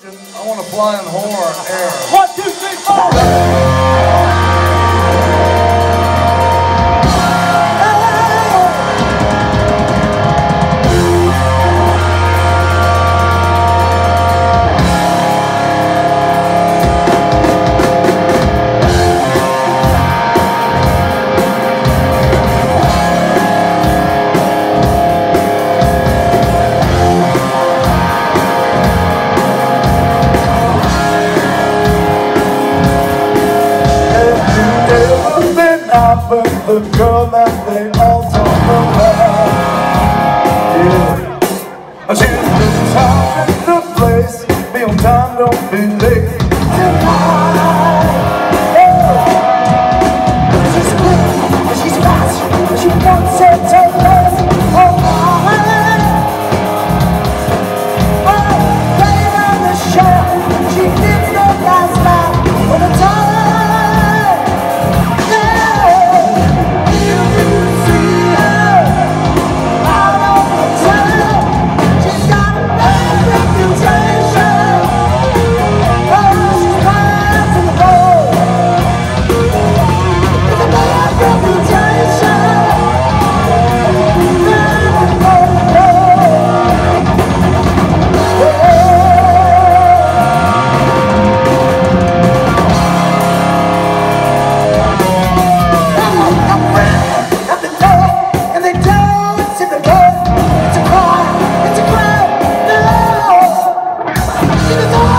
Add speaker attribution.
Speaker 1: I want to fly in horn air.
Speaker 2: 1, 2, 3, 4.
Speaker 1: But the girl that they all talk about, yeah. She's the time and the place. Be on time, don't be late. Tonight, she's quick, she's fast, she wants it to last. Oh, playing on the show, she gives the last laugh all the time. It's a crowd, no!